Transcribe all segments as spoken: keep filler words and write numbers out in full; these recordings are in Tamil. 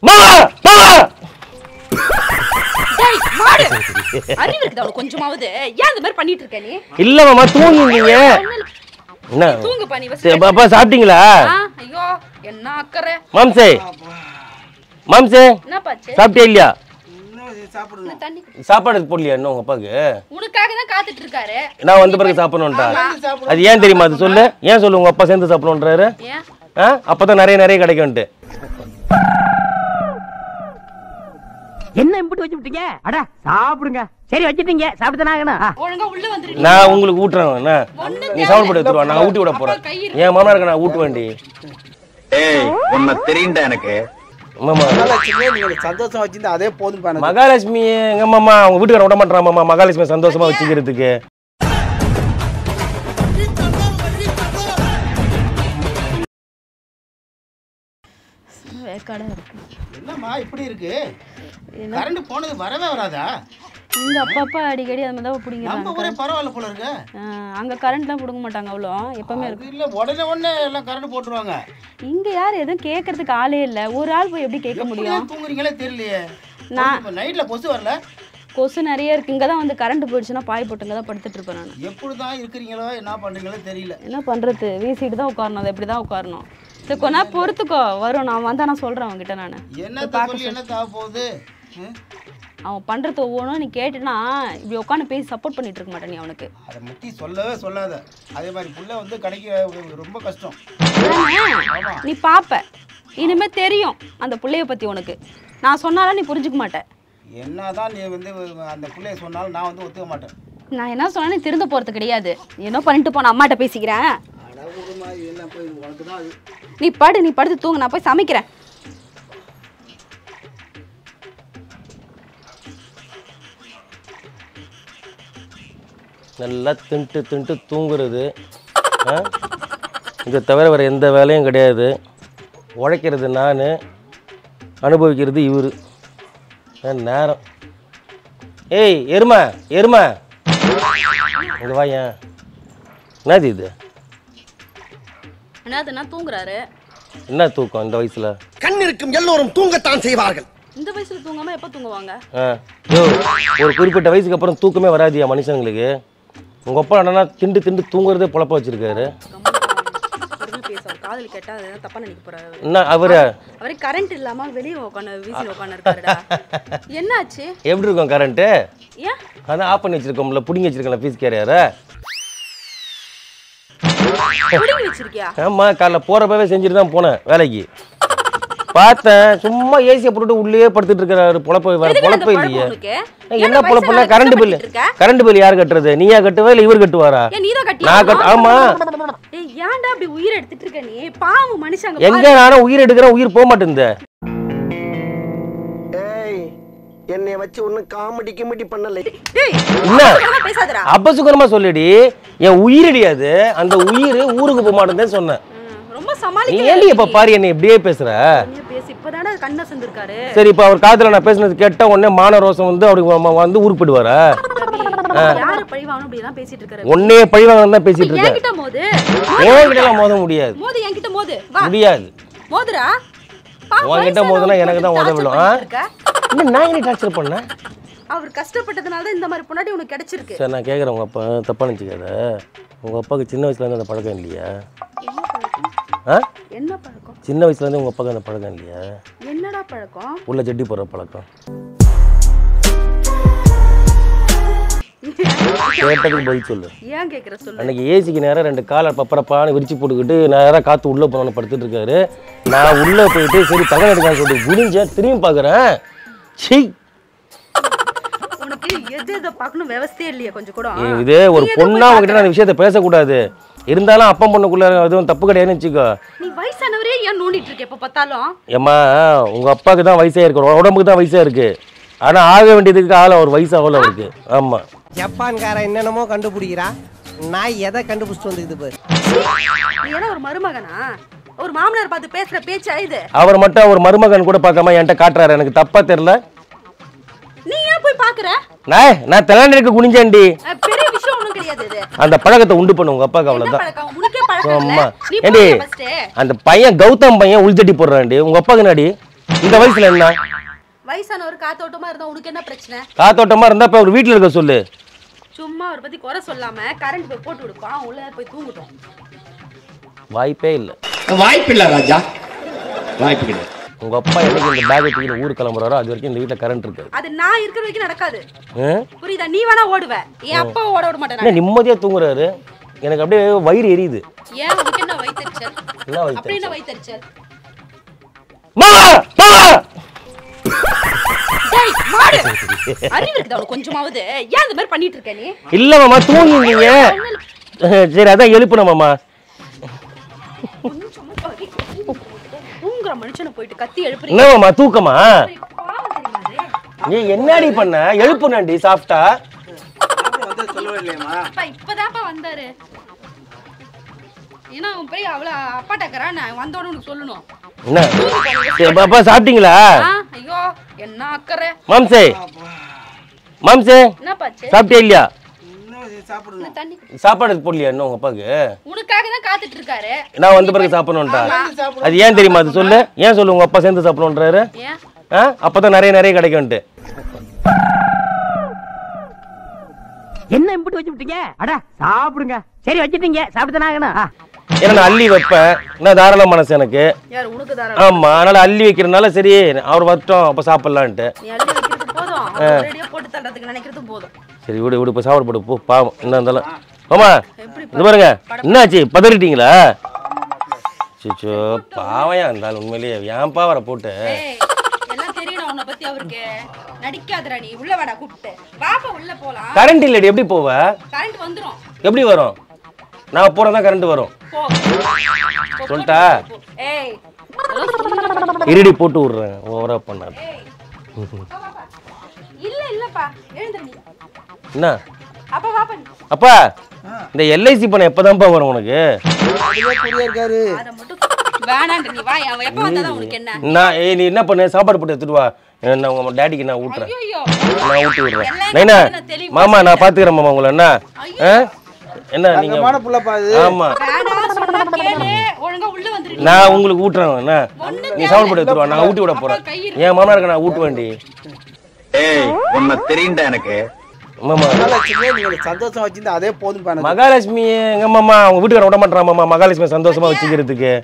மாமா மாமா டேய் மாடு அறிவு இருக்குதா கொஞ்சமாவது ஏன் இந்த மாதிரி பண்ணிட்டு இருக்க நீ இல்ல மாமா தூங்குவீங்க என்ன தூங்கு பண்ணி வச்சு பாப்பா சாப்பிட்டீங்களா ஐயோ என்ன அக்கறை மாம்சே மாம்சே என்ன பாச்சு சாப்பிட்டே இல்லையா சாப்பிடுங்க தண்ணி சாப்பாடு போடலையா இன்னும் உங்க அப்பாக்கு உனக்காக தான் காத்துட்டு இருக்காரு நான் வந்த பிறகு சாப்பிடணும்டா அது ஏன் தெரியுமா அது சொல்லு ஏன் சொல்லு உங்க அப்பா சேர்ந்து சாப்பிடணுன்றாரு அப்பதான் நிறைய நிறைய கிடைக்கும்ட்டு என்ன இம்புட்டு வச்சு விட்டீங்க அட சாப்பிடுங்க சரி வச்சிட்டீங்க சாப்பிட்டுதானே ஒழுங்கா உள்ள வந்துருங்க நான் உங்களுக்கு ஊட்டுறேன் நீ சவுண்ட் போட்டு எடுத்துருவா நான் ஊட்டி விட போறேன் என் மாமா இருக்க நான் ஊட்டு வேண்டி ஏய் உன்னை தெரியும்டா எனக்கு மாமா நீங்க சந்தோஷமா வச்சிருந்தா அதே போதும் மகாலட்சுமி எங்க மாமா அவங்க வீட்டுக்கார விட மாட்டான் மாமா மகாலட்சுமி சந்தோஷமா வச்சுக்கிறதுக்கு என்னம்மா இப்படி இருக்கு கரண்ட் போனது வரவே வராதா இங்க அப்பப்ப அடிக்கடி அது மாதிரி தான் புடிங்கறாங்க நம்ம ஊரே பரவாயில்லை போல இருக்கு அங்க கரண்ட்லாம் புடுங்க மாட்டாங்க அவ்வளோ எப்பவுமே இருக்கு இல்ல உடனே உடனே எல்லாம் கரண்ட் போட்டுருவாங்க இங்க யார் எதுவும் கேட்கறதுக்கு ஆளே இல்ல ஒரு ஆள் போய் எப்படி கேட்க முடியும் தூங்குறீங்களே தெரியலையே நான் நைட்ல கொசு வரல கொசு நிறைய இருக்கு இங்க தான் வந்து கரண்ட் போயிடுச்சுன்னா பாய் போட்டுங்க தான் படுத்துட்டு இருப்பேன் நான் எப்படி தான் இருக்கிறீங்களோ என்ன பண்றீங்களோ தெரியல என்ன பண்றது வீசிட்டு தான் உட்காரணும் அது எப்படி தான் உட்காரணும் சரி கொஞ்ச நேரம் பொறுத்துக்கோ வரும் நான் வந்தா நான் சொல்றேன் அவங்ககிட்ட நான் என்ன சொல்லி என்ன தேவை போகுது அவன் பண்றது ஒவ்வொன்றும் நீ கேட்டுனா இப்படி உட்காந்து பேசி சப்போர்ட் பண்ணிட்டு இருக்க மாட்டேன் நீ அவனுக்கு அதை முத்தி சொல்லவே சொல்லாத அதே மாதிரி புள்ள வந்து கிடைக்க ரொம்ப கஷ்டம் நீ பாப்ப இனிமே தெரியும் அந்த புள்ளைய பத்தி உனக்கு நான் சொன்னாலும் நீ புரிஞ்சுக்க மாட்டேன் என்னதான் நீ வந்து அந்த புள்ளைய சொன்னாலும் நான் வந்து ஒத்துக்க மாட்டேன் நான் என்ன சொன்னா நீ திருந்த போறது கிடையாது என்ன பண்ணிட்டு போன அம்மாட்ட பேசிக்கிறேன் நீ படு நீ படுத்து தூங்க நான் போய் சமைக்கிறேன் நல்லா தின்ட்டு தின்ட்டு தூங்குறது இதை தவிர வேறு எந்த வேலையும் கிடையாது உழைக்கிறது நான் அனுபவிக்கிறது இவர் நேரம் ஏய் எருமை எருமை இங்கே வாயேன் என்னது இது என்னதுன்னா தூங்குறாரு என்ன தூக்கம் இந்த வயசுல கண் இருக்கும் எல்லோரும் தூங்கத்தான் செய்வார்கள் இந்த வயசுல தூங்காம எப்ப தூங்குவாங்க ஒரு குறிப்பிட்ட வயசுக்கு அப்புறம் தூக்கமே வராதியா மனுஷங்களுக்கு உங்க அப்பா என்னன்னா திண்டு திண்டு தூங்குறதே பொழப்ப வச்சிருக்காரு காதல் கேட்டா தப்பா நினைக்க போறாரு என்ன அவரு அவரே கரண்ட் இல்லாம வெளிய உட்கார்ந்து வீசில உட்கார்ந்து இருக்காருடா என்னாச்சு எப்படி இருக்கும் கரண்ட் ஏன் அதான் ஆஃப் பண்ணி வச்சிருக்கோம்ல புடிங்கி வச்சிருக்கல பீஸ் கேரியர் புடிங்கி வச்சிருக்கியா ஆமா காலைல போறப்பவே செஞ்சுட்டு தான் போனேன் வேலைக்கு பார்த்தேன் சும்மா ஏசியை போட்டுட்டு உள்ளே படுத்துட்டு இருக்காரு பொழப்ப வேற பொழப்ப இல்லையே என்ன பொழப்புனா கரண்ட் பில் கரண்ட் பில் யார் கட்டுறது நீயா கட்டுவா இல்ல இவர் கட்டுவாரா நான் கட்டு ஆமா ஏன்டா அப்படி உயிர் எடுத்துட்டு இருக்க நீ பாவம் மனுஷங்க எங்க நானும் உயிர் எடுக்கிறேன் உயிர் போக மாட்டேங்குது ஏய் என்னைய வச்சு ஒன்னும் காமெடி கிமெடி பண்ணல என்ன அபசுகரமா சொல்லிடி என் உயிரடியாது அந்த உயிர் ஊருக்கு போக மாட்டேன்னு சொன்னேன் ரொம்ப சமாளிக்க நீ ஏன்டி இப்ப பாரு என்ன இப்படியே பேசுற நீ பேசி இப்பதானே கண்ண சந்திருக்காரு சரி இப்ப அவர் காதுல நான் பேசுனது கேட்ட உடனே மான ரோசம் வந்து அவருக்கு வந்து ஊருக்கு போயிடுவாரா யார பழிவாங்கணும் அப்படி எல்லாம் பேசிட்டு இருக்காரு ஒண்ணே பழிவாங்கணும் தான் பேசிட்டு இருக்காரு என்கிட்ட மோது என்கிட்ட எல்லாம் மோத முடியாது மோது என்கிட்ட மோது வா முடியாது மோதுடா உன்கிட்ட மோதுனா எனக்கு தான் உத விடும் என்ன நான் என்ன டார்ச்சர் பண்ணேன் அவர் கஷ்டப்பட்டதனால தான் இந்த மாதிரி பொண்டாட்டி உனக்கு கிடைச்சிருக்கு சரி நான் கேக்குறேன் உங்க அப்பா தப்பா நினைச்சுக்காத உங்க அப்பாவுக்கு சின்ன வயசுல இருந்து அந்த பழக்கம் இல்லையா என்ன பழக்கம் சின்ன வயசுல இருந்து உங்க அப்பாவுக்கு அந்த பழக்கம் இல்லையா என்னடா பழக்கம் உள்ள ஜட்டி போடுற பழக்கம் கேட்டதுக்கு பதில் சொல்லு ஏன் கேக்குற சொல்லு அன்னைக்கு ஏசிக்கு நேரம் ரெண்டு காலை பப்பரப்பான்னு விரிச்சு போட்டுக்கிட்டு நேரம் காத்து உள்ள போனோன்னு படுத்துட்டு இருக்காரு நான் உள்ள போயிட்டு சரி தகவல் எடுக்கான்னு சொல்லிட்டு குனிஞ்சேன் திரும்பி பாக்குறேன் சீ உனக்கு எது எதை பார்க்கணும் விவசாயே இல்லையா கொஞ்சம் கூட இது ஒரு பொண்ணா உங்ககிட்ட நான் விஷயத்தை பேசக்கூடாது இருந்தாலும் அப்பா பொண்ணுக்குள்ள எதுவும் தப்பு கிடையாதுன்னு வச்சுக்கோ நீ வயசானவரே ஏன் நோண்டிட்டு இருக்க எப்ப பார்த்தாலும் ஏம்மா உங்க அப்பாவுக்கு தான் வயசே இருக்கு உடம்புக்கு தான் வயசா இருக்கு ஆனா ஆக வேண்டியதுக்கு ஆள ஒரு வயசு அவ்வளோ இருக்கு ஆமா ஜப்பான்காரன் என்னென்னமோ கண்டுபிடிக்கிறா நான் எதை கண்டுபிடிச்சிட்டு வந்துக்குது பாரு நீ என்ன ஒரு மருமகனா ஒரு மாமனார் பார்த்து பேசுற பேச்சா இது அவர் மட்டும் ஒரு மருமகன் கூட பார்க்காம என்கிட்ட காட்டுறாரு எனக்கு தப்பா தெரியல நீ ஏன் போய் பாக்குற நான் நான் தலாண்டிக்கு குனிஞ்சேன்டி பெரிய விஷயம் ஒண்ணும் கிடையாது இது அந்த பழக்கத்தை உண்டு பண்ணு உங்க அப்பாக்கு அவ்வளவுதான் உனக்கே பழக்கம் இல்ல ஏண்டி அந்த பையன் கௌதம் பையன் உள்தட்டி போடுறான்டி உங்க அப்பாக்கு நாடி இந்த வயசுல என்ன வயசான ஒரு காத்தோட்டமா இருந்தா உனக்கு என்ன பிரச்சனை? காத்தோட்டமா இருந்தா இப்ப ஒரு வீட்டுல இருக்க சொல்லு. சும்மா ஒரு பத்தி குறை சொல்லாம கரண்ட் போய் போட்டு விடுப்பான், உள்ள போய் தூங்கிட்டோம். வாய்ப்பே இல்ல. வாய்ப்பு இல்ல ராஜா, வாய்ப்பு கிடையாது. உங்க அப்பா என்னைக்கு இந்த பேக் தூக்கி ஊர் கிளம்புறாரோ அது வரைக்கும் இந்த வீட்டுல கரண்ட் இருக்கு. அது நான் இருக்கிற வரைக்கும் நடக்காது. புரியுதா? நீ வேணா ஓடுவ, என் அப்பா ஓட விட மாட்டாரு. நிம்மதியா தூங்குறாரு, எனக்கு அப்படியே வயிறு எரியுது. ஏன் உனக்கு என்ன வயித்தெரிச்சல்? என்ன வயித்தெரிச்சல்? அப்படி என்ன வயித்தெரிச்சல்? மா மா டேய் மாடு, அறிவு இருக்குதா உனக்கு கொஞ்சமாவது? ஏன் இந்த மாதிரி பண்ணிட்டு இருக்க நீ? இல்ல மாமா தூங்குவீங்க. சரி அதான் எழுப்புன மாமா. தூங்குற மனுஷனை போயிட்டு கத்தி எழுப்புறீங்க. என்ன மாமா தூக்கமா? நீ என்னடி பண்ண? எழுப்புனடி சாஃப்ட்டா. அப்பா இப்பதான்ப்பா வந்தாரு. ஏன்னா அவன் போய் அவ்வளோ அப்பாட்டக்கறா, நான் வந்தோன்னு உனக்கு சொல்லணும். என்ன அப்பா சாப்பிட்டீங்களா? ஐயோ என்ன அக்கறை. மாம்சே மாம்சே என்னப்பாச்சு? சாப்பிட்டியா இல்லையா? தண்ணி சாப்பாடு போடலையா இன்னும் உங்க அப்பாக்கு? உனக்காக தான் காத்துட்டு இருக்காரு. நான் வந்த பிறகு சாப்பிடணும்டா. அது ஏன் தெரியுமா? அது சொல்லு. ஏன் சொல்லு உங்க அப்பா சேர்ந்து சாப்பிடணுன்றாரு? ஏன்? அப்பதான் நிறைய நிறைய கிடைக்கும்ட்டு. என்ன இம்புட்டு வச்சு விட்டீங்க? அட சாப்பிடுங்க. சரி வச்சிட்டீங்க, சாப்பிட்டுதானே. ஏன்னா நான் அள்ளி வைப்பேன், நான் தாராள மனசு எனக்கு. யார் உனக்கு தாராள? ஆமா, அதனால அள்ளி வைக்கிறதுனால சரி அவர் வரட்டும் அப்ப சாப்பிடலான்ட்டு. நீ அள்ளி வைக்கிறது போதும், ரெடியா போட்டு தள்ளுறதுக்கு நினைக்கிறது போதும். சரி விடு விடு, இப்ப சாப்பாடு போடு போ. பாவம் என்ன இருந்தாலும். ஆமா இது பாருங்க, என்னாச்சு பதறிட்டீங்களா? சிச்சோ பாவையா இருந்தாலும் உண்மையிலேயே ஏன்பா வர போட்டு. எல்லாம் தெரியும் உன்னை பத்தி அவருக்கு. நடிக்காதடா நீ. உள்ள வாடா கூப்பிட்டு. பாப்பா உள்ள போலாம். கரண்ட் இல்லடி, எப்படி போவ? கரண்ட் வந்துரும். எப்படி வரும்? நான் போறதா கரண்ட் வரும். சொல்லிட்டா? ஏய் இருடி போட்டு விடுறேன், ஓவரா பண்ணாத. இல்ல இல்லப்பா எழுந்திரு நீ. என்ன அப்பா வாப்பா. அப்பா இந்த எல்ஐசி பணம் எப்பதான்ப்பா வரும் உனக்கு? இருக்காரு. அத மட்டும் வேணாண்டி நீ வா. அவன் எப்ப வந்தாதான் உனக்கு என்ன? நான் ஏய் நீ என்ன பண்ணு, சாப்பாடு போட்டு எடுத்துட்டு வா. நான் உங்க டாடிக்கு நான் ஊட்டுறேன். ஐயோ நான் ஊட்டி விடுறேன். நைனா மாமா நான் பாத்துக்கிறேன் மாமா உங்களை. என்ன என்ன நீங்க தங்கமான புள்ளப்பா இது. ஆமா வேணா சொன்னா கேளு, ஒழுங்கா உள்ள வந்துரு. நான் உங்களுக்கு ஊட்டுறேன். என்ன நீ சாப்பாடு போட்டு எடுத்துட்டு வா, நான் ஊட்டி விட போறேன். என் மாமா இருக்க நான் ஊட்டு வேண்டி. ஏய் உன்னை தெரியும்டா எனக்கு. மாமா நீங்க சந்தோஷம் வச்சிருந்தா அதே போதும் பாருங்க. மகாலட்சுமி எங்க மாமா அவங்க வீட்டுக்கார விட மாட்டான் மாமா மகாலட்சுமி சந்தோஷமா வச்சுக்கிறதுக்கு.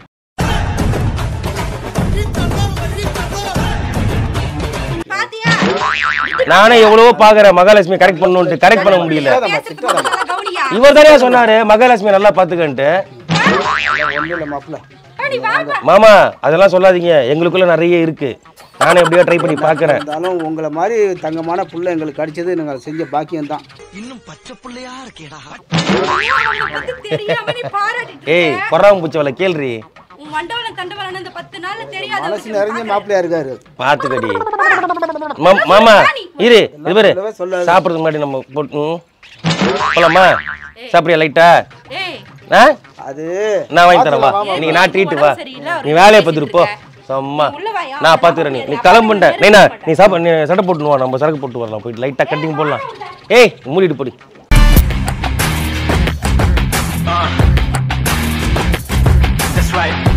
பாத்தியா? நானே எவ்வளவோ பாக்குறேன் மகாலட்சுமி கரெக்ட் பண்ணணும்னு, கரெக்ட் பண்ண முடியல. கவுனியா இவர் தானே சொன்னாரு மகாலட்சுமி நல்லா பாத்துக்கன்ட்டு. ஒண்ணு இல்ல மாப்ள. அடி வா வா. மாமா அதெல்லாம் சொல்லாதீங்க, எங்களுக்குள்ள நிறைய இருக்கு. நானே எப்படியோ ட்ரை பண்ணி பாக்குறேன். இருந்தாலும் உங்களை மாதிரி தங்கமான புள்ள எங்களுக்கு கிடைச்சது நாங்க செஞ்ச பாக்கியம் தான். இன்னும் பச்சை புள்ளையா இருக்கேடா. தெரியாம நீ பாராட்டிட்டு ஏய் பொறாம பூச்சவள கேள்றி. உன் மண்டவன தண்டவன இந்த பத்து நாள்ல தெரியாத மனசு நிறைஞ்ச மாப்பிள்ளையா இருக்காரு. பாத்துக்கடி மாமா. இரு இது பாரு, சாப்பிடுறதுக்கு முன்னாடி நம்ம போட்டு போலாமா? சாப்பிடுறியா லைட்டா? ஏய் அது நான் வாங்கி தரேன் வா. நீ நான் ட்ரீட் வா, நீ வேலையை பார்த்துட்டு போ. சும்மா நான் பாத்துக்கிறேன். நீ நீ கிளம்புண்ட நைனா, நீ சாப்பிட நீ சட்டை போட்டுன்னு வா, நம்ம சரக்கு போட்டு வரலாம். போயிட்டு லைட்டா கட்டிங் போடலாம். ஏய் மூடிட்டு போடி. That's right.